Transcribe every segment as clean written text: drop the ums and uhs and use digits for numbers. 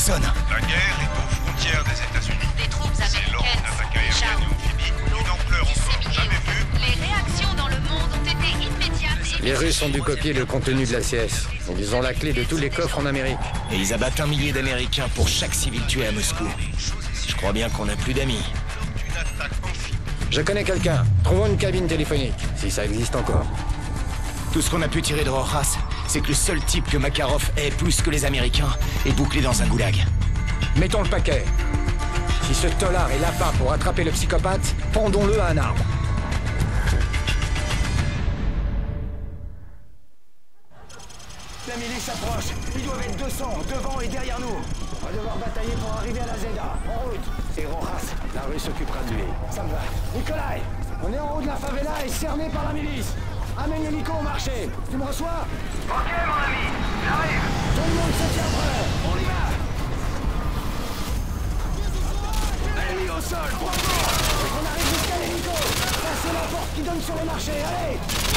personne. La guerre est aux frontières des États-Unis. Des troupes C'est lors américaines d'une attaque sont aérienne et amphibie d'une ampleur encore jamais vue. Les réactions dans le monde ont été immédiates et Les Russes ont dû copier le contenu de la CS. Ils ont la clé de tous les coffres en Amérique. Et ils abattent 1 millier d'Américains pour chaque civil tué à Moscou. Je crois bien qu'on n'a plus d'amis. Une attaque amphibie. Je connais quelqu'un. Trouvons une cabine téléphonique, si ça existe encore. Tout ce qu'on a pu tirer de Rojas, c'est que le seul type que Makarov ait plus que les Américains est bouclé dans un goulag. Mettons le paquet. Si ce tolard est lapin pour attraper le psychopathe, pendons-le à un arbre. La milice approche. Ils doivent être 200, devant et derrière nous. On va devoir batailler pour arriver à la ZA. En route. C'est Rojas. La rue s'occupera de lui. Ça me va. Nikolai, on est en haut de la favela et cerné par la milice. Amène l'hélico au marché. Tu me reçois? Ok, mon ami, j'arrive. Tout le monde se tient prêt. On y va. Ennemi au sol, bravo. On arrive jusqu'à l'hélico. Passez la porte qui donne sur le marché. Allez.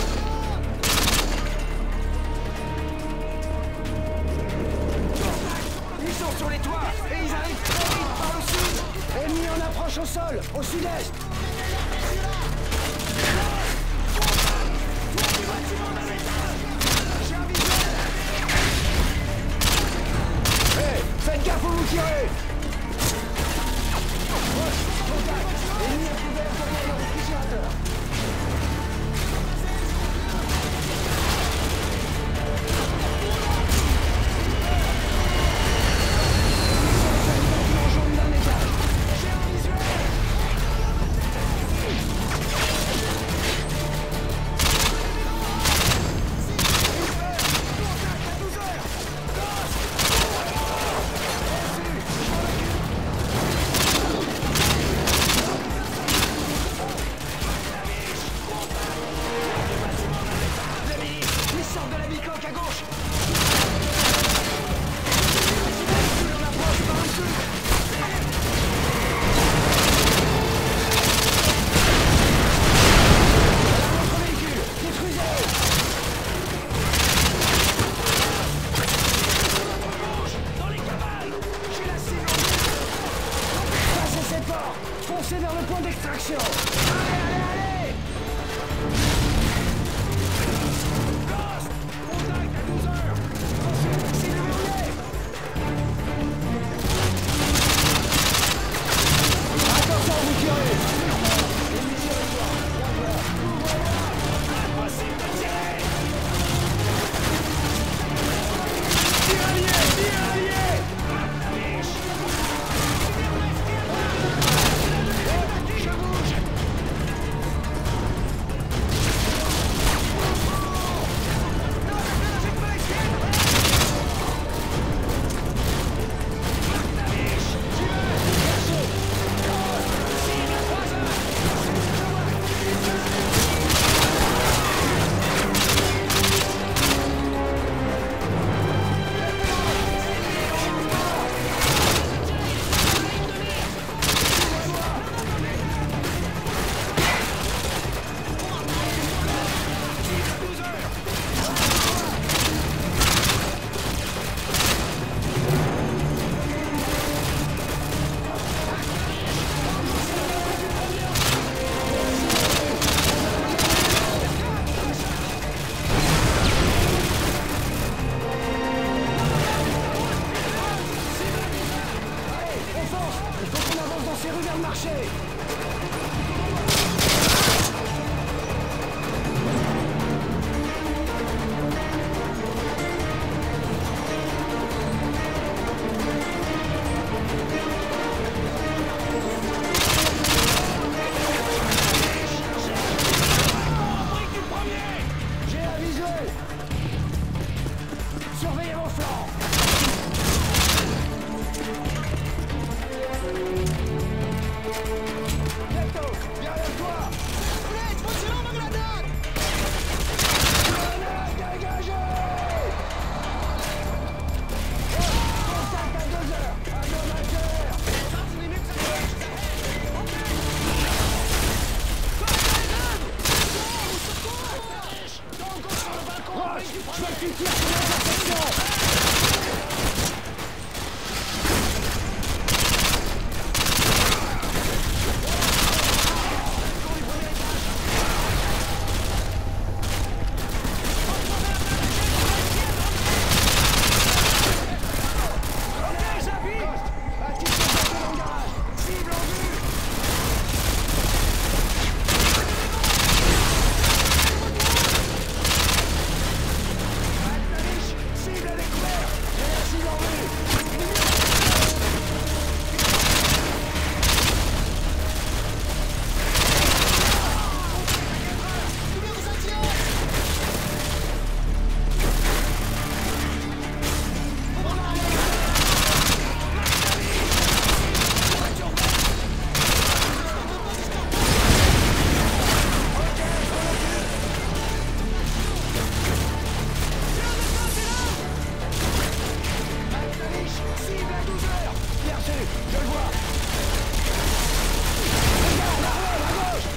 Ils sont sur les toits et ils arrivent très vite par le sud. Ennemi en approche au sol, au sud-est. Hey, faites gaffe où vous tirez. Contact. Ennemi à couvert derrière le réfrigérateur. Foncez vers le point d'extraction. Allez, allez, allez. Ghost, contact à 12 heures. C'est verrouillé. Attention, vous tirez. Impossible de tirer. Tire allié. C'est rue vers le marché. J'ai un visuel. Surveillez vos flancs. Bientôt. Je le vois. Regarde, à gauche.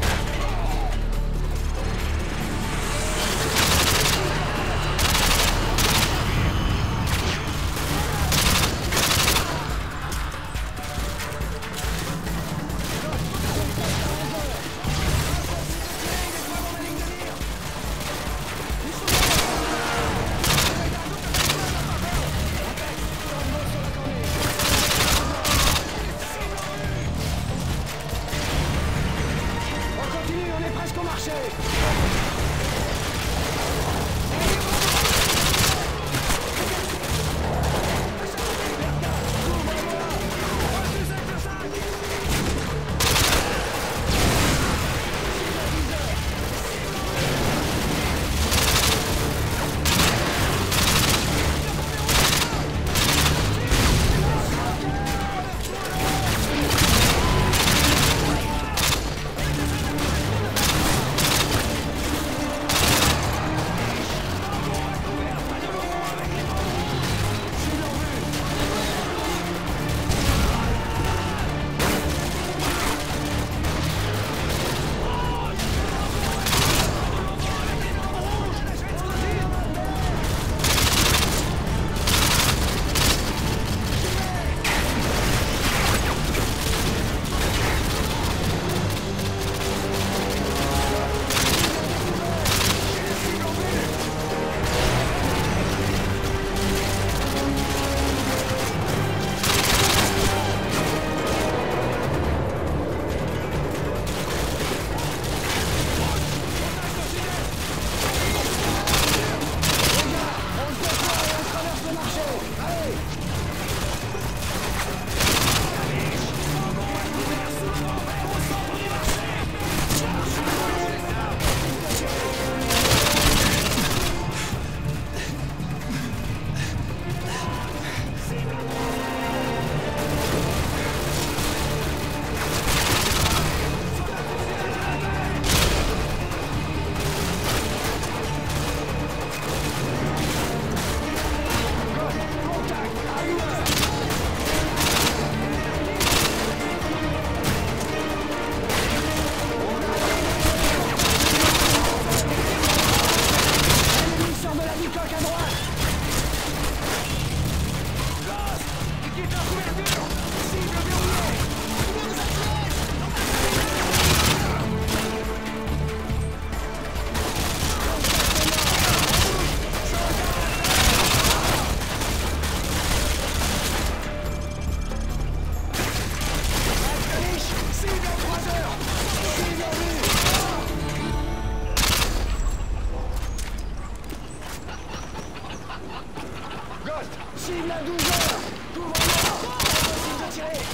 Cible à 12 heures. Couvre-moi. Impossible de tirer.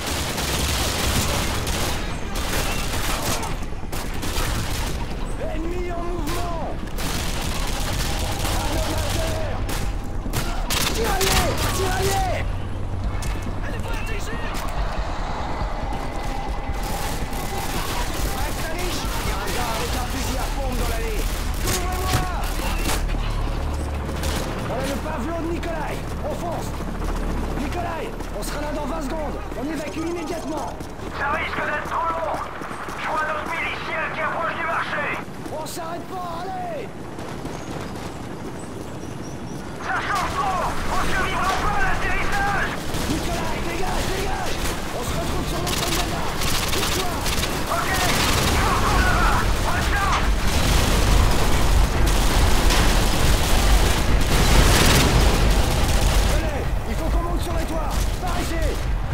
Ennemi en mouvement. Un homme à terre. Tiraillez. Tiraillez. Elle est voltigée. Max-Tanish, il y a un gars avec un fusil à pompe dans l'allée. Couvre-moi. Voilà le pavillon de Nikolai. On fonce. Nikolai, on sera là dans 20 secondes. On évacue immédiatement. Ça risque d'être trop long. Je vois notre milicien qui approche du marché. On s'arrête pas, allez. Ça change trop. On survivra pas à l'atterrissage. Nikolai, dégage, dégage. On se retrouve sur notre Zeda. Pousse-toi. Ok, il faut qu'on là-bas. On le charge. Venez, il faut qu'on monte sur les toits. Par ici.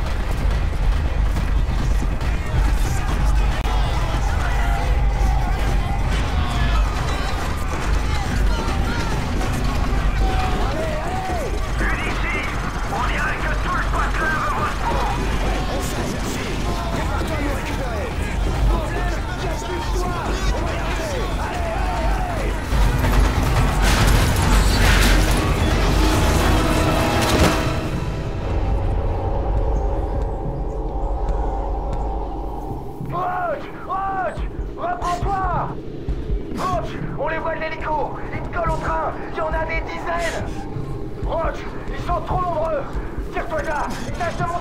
Reprends-toi! Roach, on les voit de l'hélico! Ils te collent au train! Il y en a des dizaines! Roach, ils sont trop nombreux! Tire-toi de là! Tâche de monter